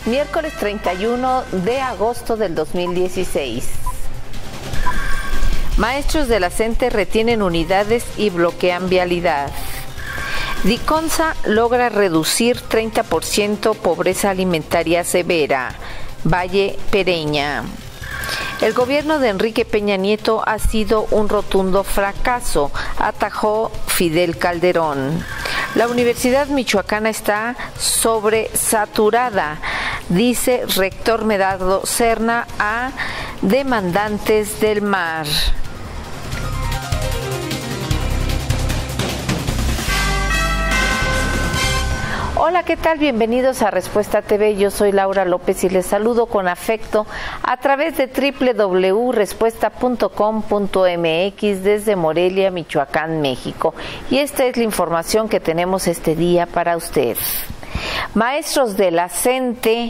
miércoles 31 de agosto del 2016. Maestros de la CENTE retienen unidades y bloquean vialidad. Diconsa logra reducir 30% pobreza alimentaria severa. Valle Pereña. El gobierno de Enrique Peña Nieto ha sido un rotundo fracaso, atajó Fidel Calderón. La Universidad Michoacana está sobresaturada, dice rector Medardo Serna a demandantes del mar. Hola, ¿qué tal? Bienvenidos a Respuesta TV. Yo soy Laura López y les saludo con afecto a través de www.respuesta.com.mx desde Morelia, Michoacán, México. Y esta es la información que tenemos este día para usted. Maestros de la CENTE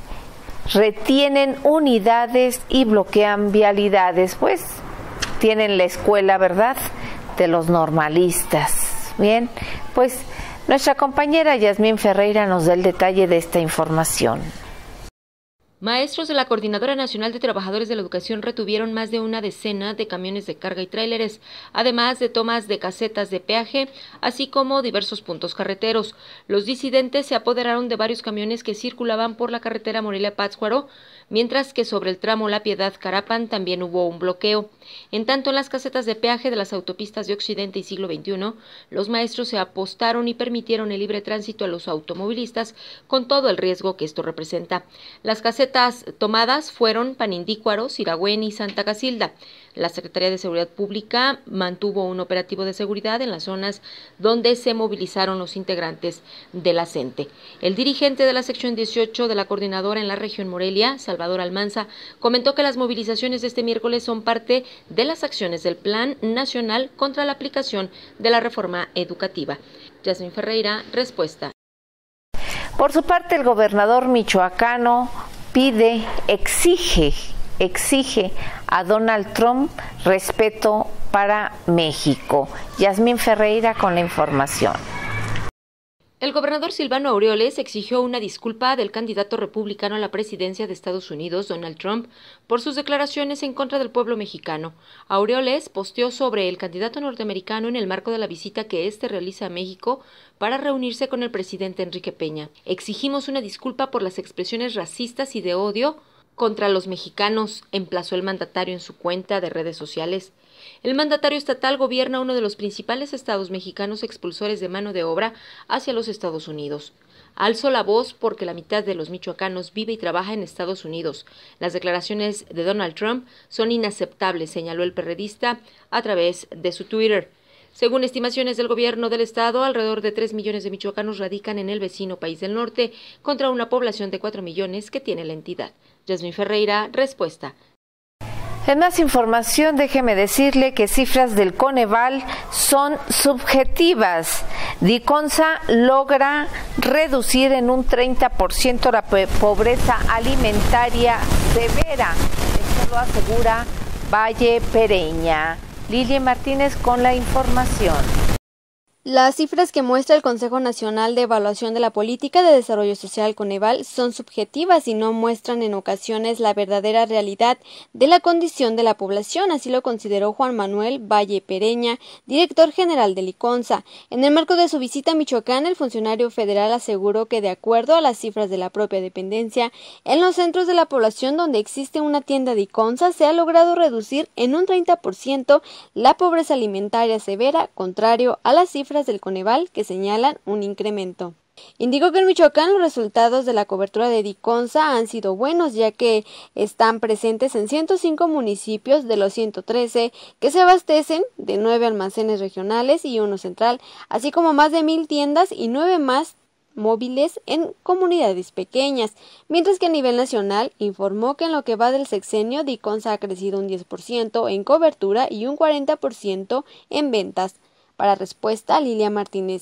retienen unidades y bloquean vialidades. Pues tienen la escuela, ¿verdad?, de los normalistas. Bien, pues nuestra compañera Yasmín Ferreira nos da el detalle de esta información. Maestros de la Coordinadora Nacional de Trabajadores de la Educación retuvieron más de una decena de camiones de carga y tráileres, además de tomas de casetas de peaje, así como diversos puntos carreteros. Los disidentes se apoderaron de varios camiones que circulaban por la carretera Morelia-Pátzcuaro, mientras que sobre el tramo La Piedad-Carapan también hubo un bloqueo. En tanto, en las casetas de peaje de las autopistas de Occidente y Siglo XXI, los maestros se apostaron y permitieron el libre tránsito a los automovilistas, con todo el riesgo que esto representa. Las casetas tomadas fueron Panindícuaro, Siragüen y Santa Casilda. La Secretaría de Seguridad Pública mantuvo un operativo de seguridad en las zonas donde se movilizaron los integrantes de la CENTE. El dirigente de la sección 18 de la coordinadora en la región Morelia, Salvador Almanza, comentó que las movilizaciones de este miércoles son parte de las acciones del Plan Nacional contra la aplicación de la reforma educativa. Yasmín Ferreira, Respuesta. Por su parte, el gobernador michoacano exige a Donald Trump respeto para México. Yasmín Ferreira con la información. El gobernador Silvano Aureoles exigió una disculpa del candidato republicano a la presidencia de Estados Unidos, Donald Trump, por sus declaraciones en contra del pueblo mexicano. Aureoles posteó sobre el candidato norteamericano en el marco de la visita que éste realiza a México para reunirse con el presidente Enrique Peña. Exigimos una disculpa por las expresiones racistas y de odio contra los mexicanos, emplazó el mandatario en su cuenta de redes sociales. El mandatario estatal gobierna uno de los principales estados mexicanos expulsores de mano de obra hacia los Estados Unidos. Alzo la voz porque la mitad de los michoacanos vive y trabaja en Estados Unidos. Las declaraciones de Donald Trump son inaceptables, señaló el perredista a través de su Twitter. Según estimaciones del gobierno del estado, alrededor de 3 millones de michoacanos radican en el vecino país del norte, contra una población de 4 millones que tiene la entidad. Yasmín Ferreira, Respuesta. En más información, déjeme decirle que cifras del Coneval son subjetivas. Diconsa logra reducir en un 30% la pobreza alimentaria severa. Esto lo asegura Valle Pereña. Lilia Martínez con la información. Las cifras que muestra el Consejo Nacional de Evaluación de la Política de Desarrollo Social, Coneval, son subjetivas y no muestran en ocasiones la verdadera realidad de la condición de la población, así lo consideró Juan Manuel Valle Pereña, director general de Diconsa. En el marco de su visita a Michoacán, el funcionario federal aseguró que, de acuerdo a las cifras de la propia dependencia, en los centros de la población donde existe una tienda Diconsa se ha logrado reducir en un 30% la pobreza alimentaria severa, contrario a las cifras del Coneval que señalan un incremento. Indicó que en Michoacán los resultados de la cobertura de Diconsa han sido buenos, ya que están presentes en 105 municipios de los 113 que se abastecen de 9 almacenes regionales y uno central, así como más de 1,000 tiendas y 9 más móviles en comunidades pequeñas, mientras que a nivel nacional informó que en lo que va del sexenio Diconsa ha crecido un 10% en cobertura y un 40% en ventas. Para Respuesta, Lilia Martínez.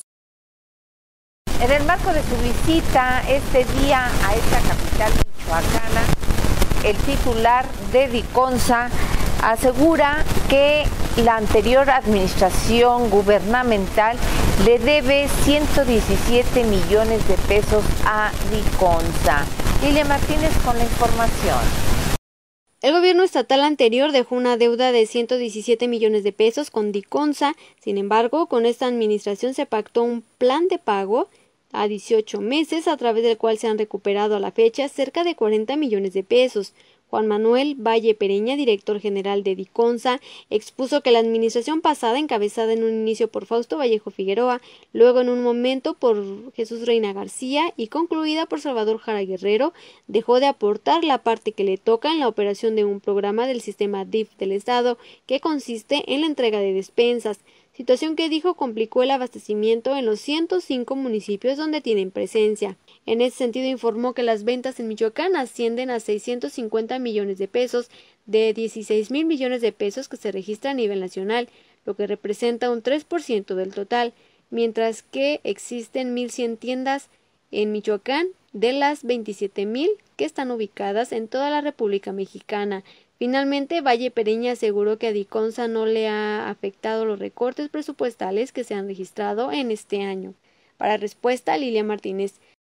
En el marco de su visita este día a esta capital michoacana, el titular de Diconsa asegura que la anterior administración gubernamental le debe 117 millones de pesos a Diconsa. Lilia Martínez con la información. El gobierno estatal anterior dejó una deuda de 117 millones de pesos con Diconsa. Sin embargo, con esta administración se pactó un plan de pago a 18 meses, a través del cual se han recuperado a la fecha cerca de 40 millones de pesos. Juan Manuel Valle Pereña, director general de Diconsa, expuso que la administración pasada, encabezada en un inicio por Fausto Vallejo Figueroa, luego en un momento por Jesús Reina García y concluida por Salvador Jara Guerrero, dejó de aportar la parte que le toca en la operación de un programa del sistema DIF del Estado, que consiste en la entrega de despensas, situación que dijo complicó el abastecimiento en los 105 municipios donde tienen presencia. En ese sentido informó que las ventas en Michoacán ascienden a 650 millones de pesos de 16,000 millones de pesos que se registra a nivel nacional, lo que representa un 3% del total, mientras que existen 1,100 tiendas en Michoacán de las 27,000 que están ubicadas en toda la República Mexicana. Finalmente, Valle Pereña aseguró que a Diconsa no le ha afectado los recortes presupuestales que se han registrado en este año. Para Respuesta, Lilia Martínez.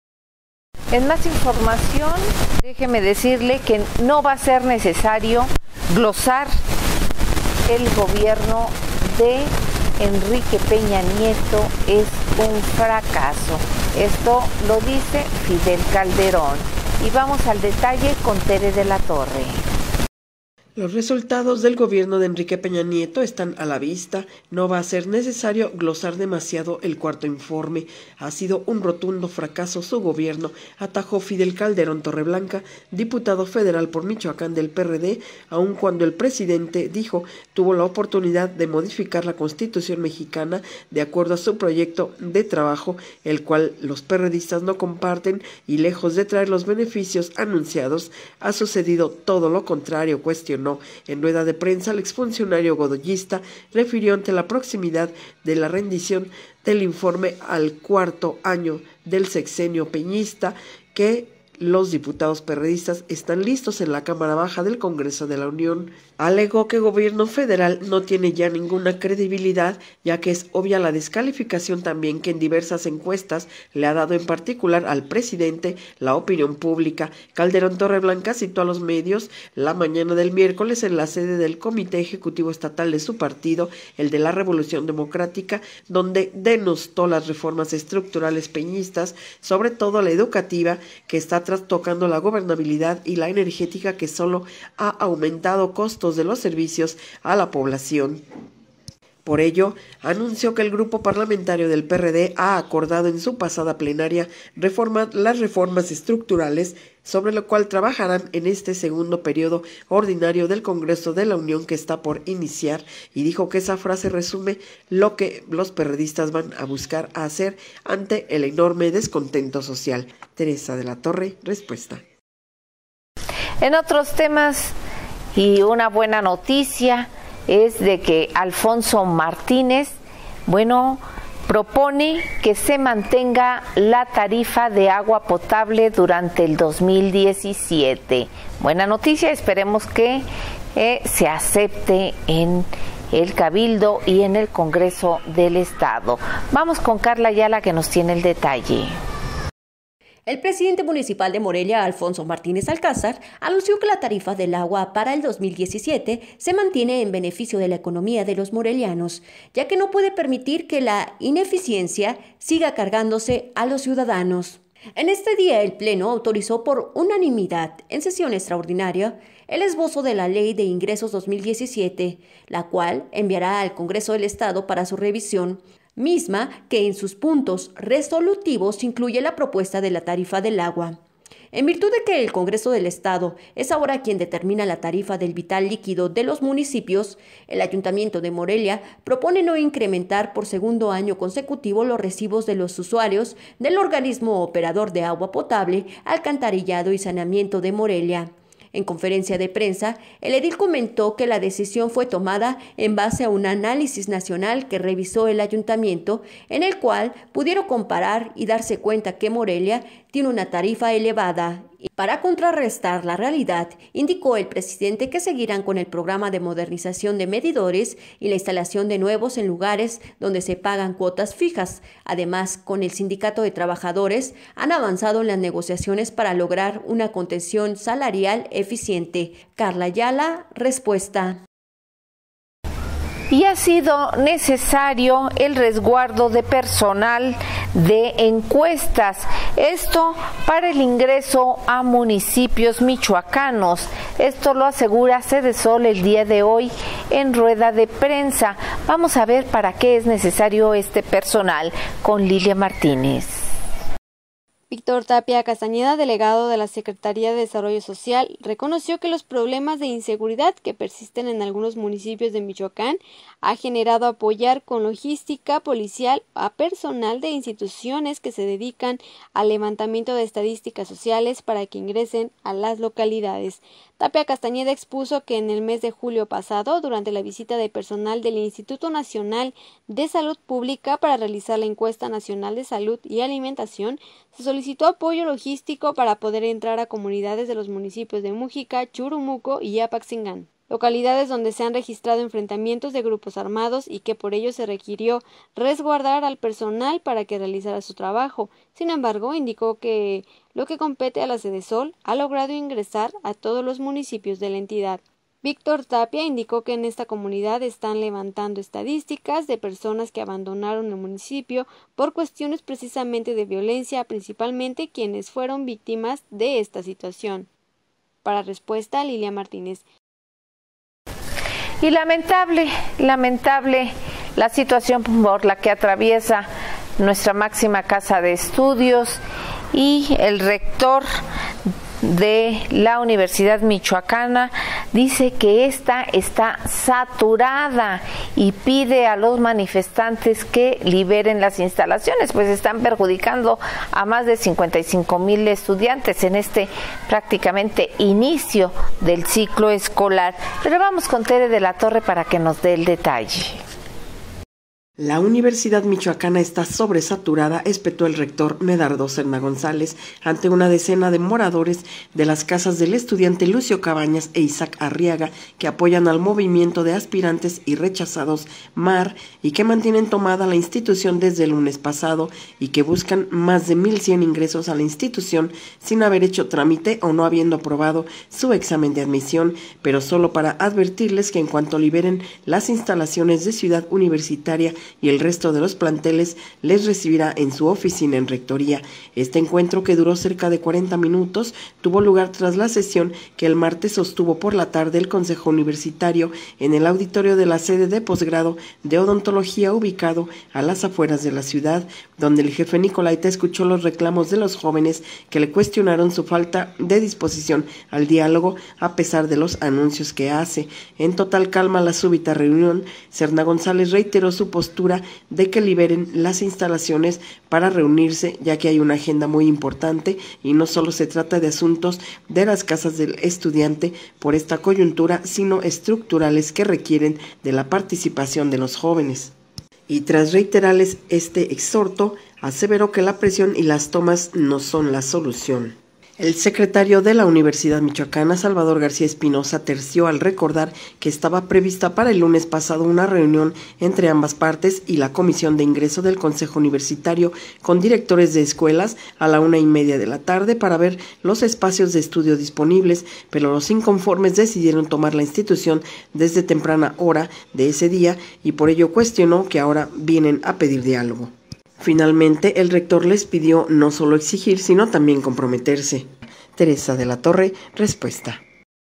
En más información, déjeme decirle que no va a ser necesario glosar el gobierno de Enrique Peña Nieto es un fracaso. Esto lo dice Fidel Calderón. Y vamos al detalle con Tere de la Torre. Los resultados del gobierno de Enrique Peña Nieto están a la vista. No va a ser necesario glosar demasiado el cuarto informe. Ha sido un rotundo fracaso su gobierno, atajó Fidel Calderón Torreblanca, diputado federal por Michoacán del PRD, aun cuando el presidente dijo tuvo la oportunidad de modificar la Constitución mexicana de acuerdo a su proyecto de trabajo, el cual los perredistas no comparten, y lejos de traer los beneficios anunciados, ha sucedido todo lo contrario, cuestionó. En rueda de prensa, el exfuncionario godoyista refirió ante la proximidad de la rendición del informe al cuarto año del sexenio peñista que los diputados perredistas están listos en la Cámara Baja del Congreso de la Unión. Alegó que el gobierno federal no tiene ya ninguna credibilidad, ya que es obvia la descalificación también que en diversas encuestas le ha dado en particular al presidente la opinión pública. Calderón Torreblanca citó a los medios la mañana del miércoles en la sede del Comité Ejecutivo Estatal de su partido, el de la Revolución Democrática, donde denostó las reformas estructurales peñistas, sobre todo la educativa, que está trastocando la gobernabilidad, y la energética, que solo ha aumentado costos de los servicios a la población. Por ello, anunció que el grupo parlamentario del PRD ha acordado en su pasada plenaria reformar las reformas estructurales, sobre lo cual trabajarán en este segundo periodo ordinario del Congreso de la Unión que está por iniciar, y dijo que esa frase resume lo que los perredistas van a buscar hacer ante el enorme descontento social. Teresa de la Torre, Respuesta. En otros temas, y una buena noticia es de que Alfonso Martínez, propone que se mantenga la tarifa de agua potable durante el 2017. Buena noticia, esperemos que se acepte en el Cabildo y en el Congreso del Estado. Vamos con Carla Ayala, que nos tiene el detalle. El presidente municipal de Morelia, Alfonso Martínez Alcázar, anunció que la tarifa del agua para el 2017 se mantiene en beneficio de la economía de los morelianos, ya que no puede permitir que la ineficiencia siga cargándose a los ciudadanos. En este día, el Pleno autorizó por unanimidad, en sesión extraordinaria, el esbozo de la Ley de Ingresos 2017, la cual enviará al Congreso del Estado para su revisión, misma que en sus puntos resolutivos incluye la propuesta de la tarifa del agua. En virtud de que el Congreso del Estado es ahora quien determina la tarifa del vital líquido de los municipios, el Ayuntamiento de Morelia propone no incrementar por segundo año consecutivo los recibos de los usuarios del organismo operador de agua potable, alcantarillado y saneamiento de Morelia. En conferencia de prensa, el edil comentó que la decisión fue tomada en base a un análisis nacional que revisó el ayuntamiento, en el cual pudieron comparar y darse cuenta que Morelia tiene una tarifa elevada Y para contrarrestar la realidad, indicó el presidente que seguirán con el programa de modernización de medidores y la instalación de nuevos en lugares donde se pagan cuotas fijas. Además, con el Sindicato de Trabajadores han avanzado en las negociaciones para lograr una contención salarial eficiente. Carla Ayala, respuesta. Y ha sido necesario el resguardo de personal de encuestas, esto para el ingreso a municipios michoacanos. Esto lo asegura Sedesol el día de hoy en rueda de prensa. Vamos a ver para qué es necesario este personal con Lilia Martínez. Víctor Tapia Castañeda, delegado de la Secretaría de Desarrollo Social, reconoció que los problemas de inseguridad que persisten en algunos municipios de Michoacán ha generado apoyar con logística policial a personal de instituciones que se dedican al levantamiento de estadísticas sociales para que ingresen a las localidades. Tapia Castañeda expuso que en el mes de julio pasado, durante la visita de personal del Instituto Nacional de Salud Pública para realizar la encuesta nacional de salud y alimentación, se solicitó apoyo logístico para poder entrar a comunidades de los municipios de Mujica, Churumuco y Apaxingán, localidades donde se han registrado enfrentamientos de grupos armados y que por ello se requirió resguardar al personal para que realizara su trabajo. Sin embargo, indicó que lo que compete a la Sedesol ha logrado ingresar a todos los municipios de la entidad. Víctor Tapia indicó que en esta comunidad están levantando estadísticas de personas que abandonaron el municipio por cuestiones precisamente de violencia, principalmente quienes fueron víctimas de esta situación. Para respuesta, Lilia Martínez. Y lamentable la situación por la que atraviesa nuestra máxima casa de estudios y el rector de la Universidad Michoacana dice que esta está saturada y pide a los manifestantes que liberen las instalaciones, pues están perjudicando a más de 55,000 estudiantes en este prácticamente inicio del ciclo escolar. Pero vamos con Tere de la Torre para que nos dé el detalle. La Universidad Michoacana está sobresaturada, espetó el rector Medardo Serna González ante una decena de moradores de las casas del estudiante Lucio Cabañas e Isaac Arriaga que apoyan al movimiento de aspirantes y rechazados MAR y que mantienen tomada la institución desde el lunes pasado y que buscan más de 1,100 ingresos a la institución sin haber hecho trámite o no habiendo aprobado su examen de admisión, pero solo para advertirles que en cuanto liberen las instalaciones de Ciudad Universitaria y el resto de los planteles les recibirá en su oficina en Rectoría. Este encuentro, que duró cerca de 40 minutos, tuvo lugar tras la sesión que el martes sostuvo por la tarde el Consejo Universitario en el auditorio de la sede de posgrado de odontología ubicado a las afueras de la ciudad, donde el jefe Nicolaita escuchó los reclamos de los jóvenes que le cuestionaron su falta de disposición al diálogo a pesar de los anuncios que hace. En total calma la súbita reunión, Serna González reiteró su postura de que liberen las instalaciones para reunirse, ya que hay una agenda muy importante y no solo se trata de asuntos de las casas del estudiante por esta coyuntura, sino estructurales que requieren de la participación de los jóvenes. Y tras reiterarles este exhorto, aseveró que la presión y las tomas no son la solución. El secretario de la Universidad Michoacana, Salvador García Espinosa, terció al recordar que estaba prevista para el lunes pasado una reunión entre ambas partes y la Comisión de Ingreso del Consejo Universitario con directores de escuelas a la 1:30 de la tarde para ver los espacios de estudio disponibles, pero los inconformes decidieron tomar la institución desde temprana hora de ese día y por ello cuestionó que ahora vienen a pedir diálogo. Finalmente, el rector les pidió no solo exigir, sino también comprometerse. Teresa de la Torre, respuesta.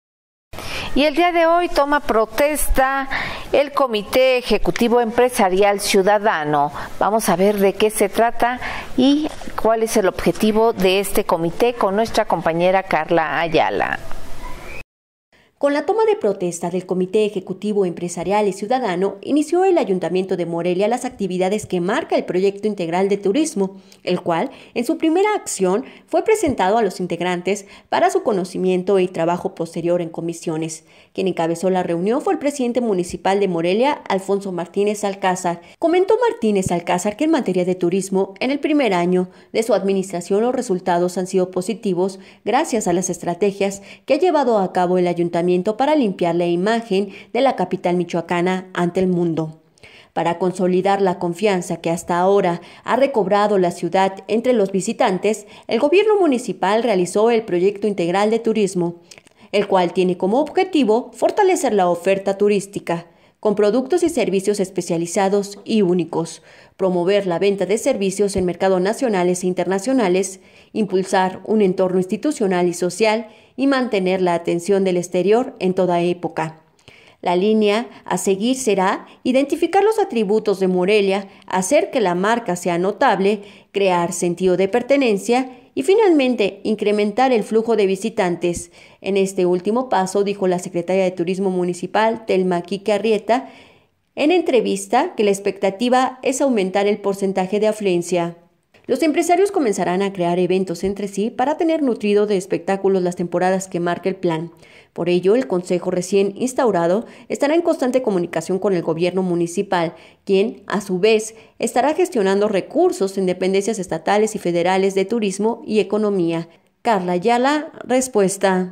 Y el día de hoy toma protesta el Comité Ejecutivo Empresarial Ciudadano. Vamos a ver de qué se trata y cuál es el objetivo de este comité con nuestra compañera Carla Ayala. Con la toma de protesta del Comité Ejecutivo Empresarial y Ciudadano, inició el Ayuntamiento de Morelia las actividades que marca el Proyecto Integral de Turismo, el cual, en su primera acción, fue presentado a los integrantes para su conocimiento y trabajo posterior en comisiones. Quien encabezó la reunión fue el presidente municipal de Morelia, Alfonso Martínez Alcázar. Comentó Martínez Alcázar que en materia de turismo, en el primer año de su administración los resultados han sido positivos gracias a las estrategias que ha llevado a cabo el Ayuntamiento para limpiar la imagen de la capital michoacana ante el mundo. Para consolidar la confianza que hasta ahora ha recobrado la ciudad entre los visitantes, el gobierno municipal realizó el Proyecto Integral de Turismo, el cual tiene como objetivo fortalecer la oferta turística, con productos y servicios especializados y únicos, promover la venta de servicios en mercados nacionales e internacionales, impulsar un entorno institucional y social y mantener la atención del exterior en toda época. La línea a seguir será identificar los atributos de Morelia, hacer que la marca sea notable, crear sentido de pertenencia y finalmente incrementar el flujo de visitantes. En este último paso, dijo la secretaria de Turismo Municipal, Telma Quique Arrieta, en entrevista que la expectativa es aumentar el porcentaje de afluencia. Los empresarios comenzarán a crear eventos entre sí para tener nutrido de espectáculos las temporadas que marca el plan. Por ello, el Consejo recién instaurado estará en constante comunicación con el gobierno municipal, quien, a su vez, estará gestionando recursos en dependencias estatales y federales de turismo y economía. Carla Ayala, respuesta.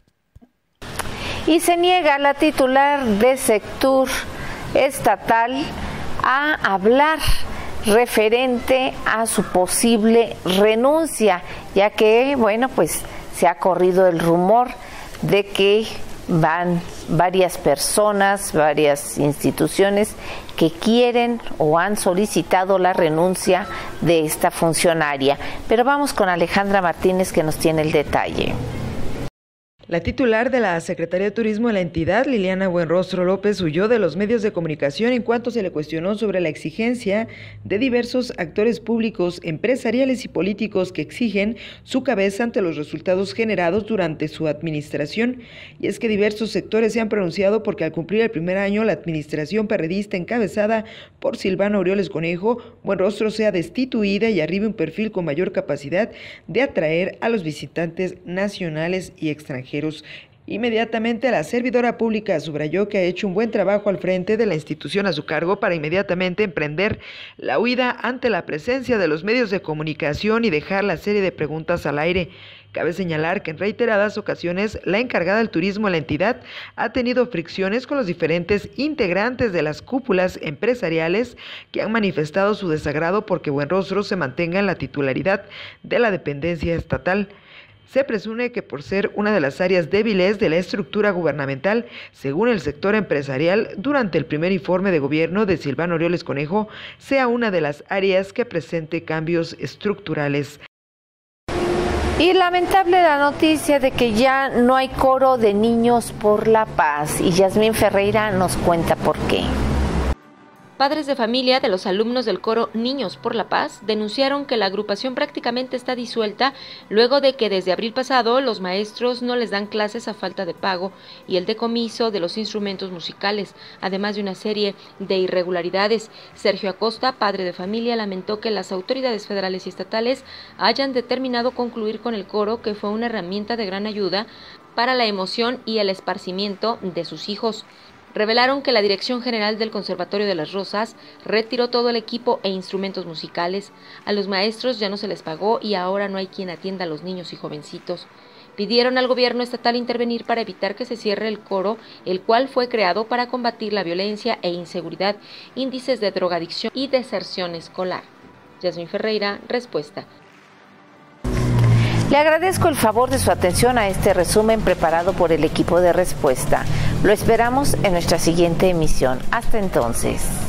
Y se niega la titular de sector estatal a hablar referente a su posible renuncia, ya que, pues se ha corrido el rumor de que van varias personas, varias instituciones que quieren o han solicitado la renuncia de esta funcionaria. Pero vamos con Alejandra Martínez, que nos tiene el detalle. La titular de la Secretaría de Turismo de la entidad, Liliana Buenrostro López, huyó de los medios de comunicación en cuanto se le cuestionó sobre la exigencia de diversos actores públicos, empresariales y políticos que exigen su cabeza ante los resultados generados durante su administración. Y es que diversos sectores se han pronunciado porque al cumplir el primer año, la administración perredista encabezada por Silvano Aureoles Conejo, Buenrostro sea destituida y arribe un perfil con mayor capacidad de atraer a los visitantes nacionales y extranjeros. Inmediatamente la servidora pública subrayó que ha hecho un buen trabajo al frente de la institución a su cargo para inmediatamente emprender la huida ante la presencia de los medios de comunicación y dejar la serie de preguntas al aire. Cabe señalar que en reiteradas ocasiones la encargada del turismo de la entidad ha tenido fricciones con los diferentes integrantes de las cúpulas empresariales que han manifestado su desagrado porque Buenrostro se mantenga en la titularidad de la dependencia estatal. Se presume que por ser una de las áreas débiles de la estructura gubernamental, según el sector empresarial, durante el primer informe de gobierno de Silvano Aureoles Conejo, sea una de las áreas que presente cambios estructurales. Y lamentable la noticia de que ya no hay coro de Niños por la Paz, y Yasmín Ferreira nos cuenta por qué. Padres de familia de los alumnos del coro Niños por la Paz denunciaron que la agrupación prácticamente está disuelta luego de que desde abril pasado los maestros no les dan clases a falta de pago y el decomiso de los instrumentos musicales, además de una serie de irregularidades. Sergio Acosta, padre de familia, lamentó que las autoridades federales y estatales hayan determinado concluir con el coro, que fue una herramienta de gran ayuda para la emoción y el esparcimiento de sus hijos. Revelaron que la Dirección General del Conservatorio de las Rosas retiró todo el equipo e instrumentos musicales. A los maestros ya no se les pagó y ahora no hay quien atienda a los niños y jovencitos. Pidieron al gobierno estatal intervenir para evitar que se cierre el coro, el cual fue creado para combatir la violencia e inseguridad, índices de drogadicción y deserción escolar. Yasmín Ferreira, respuesta. Le agradezco el favor de su atención a este resumen preparado por el equipo de Respuesta. Lo esperamos en nuestra siguiente emisión. Hasta entonces.